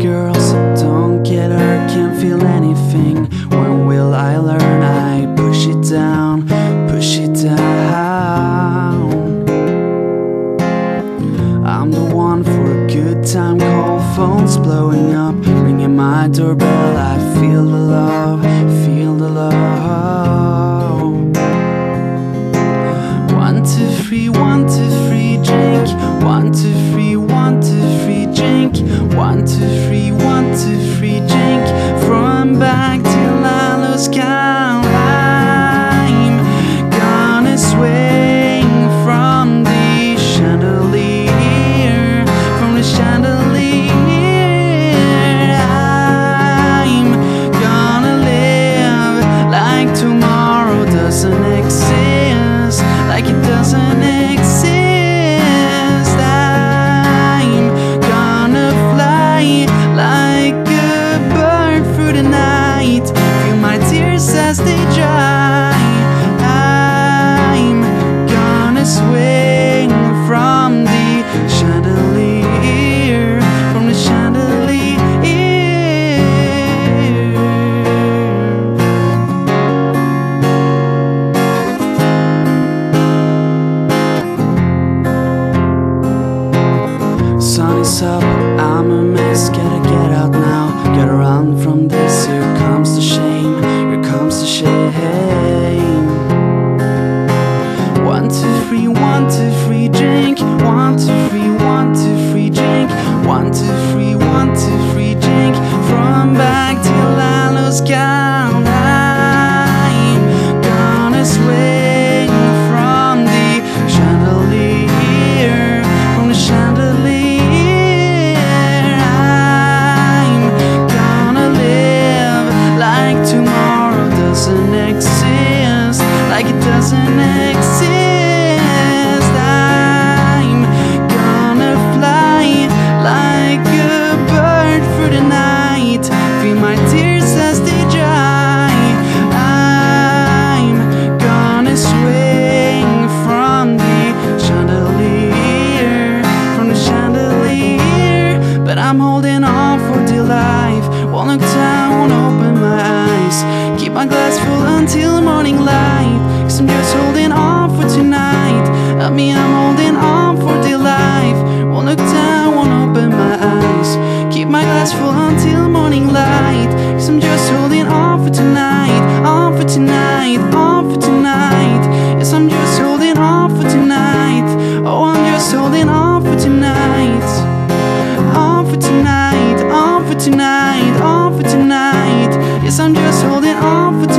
girls, don't get hurt, can't feel anything. When will I learn? I push it down, push it down. I'm the one for a good time call, phones blowing up, ringing my doorbell. I feel the love, feel the love. 1, 2, 3, 1, 2, 3, drink. 1, 2, 3, 1, 2, 3, drink. 1, 2, 3, 1, 2, 3, drink. From back till I lose count. I'm gonna swing from the chandelier, from the chandelier. I'm gonna live like tomorrow doesn't exist, like it doesn't exist. I'm gonna fly like a bird through the night, feel my tears as they dry. I'm gonna swing from the chandelier, from the chandelier. Sun is up, I'm a mess, gotta get out now. Gotta run from this, here comes the shame, here comes the shame. 1, 2, 3, 1, 2, 3, drink. 1, 2, 3, 1, 2, 3, drink. 1, 2, 3, 1, 2, 3, drink. From back till I lose count. I'm gonna swing from the chandelier, from the chandelier. Tomorrow doesn't exist, like it doesn't exist. I'm gonna fly like a bird through the night, feel my tears as they dry. I'm gonna swing from the chandelier, from the chandelier. But I'm holding on for dear life, won't look down, won't open my eyes. Keep my glass full until morning light, 'cause I'm just holding on for tonight. Help me, I'm holding on for dear life. Won't look down, won't open my eyes. Keep my glass full until morning light, 'cause I'm just holding on for tonight. On for tonight, on for tonight. Yes, I'm just holding on for tonight. Oh, I'm just holding on for tonight. On for tonight, on for tonight, on for tonight. Yes, I'm just holding on for tonight.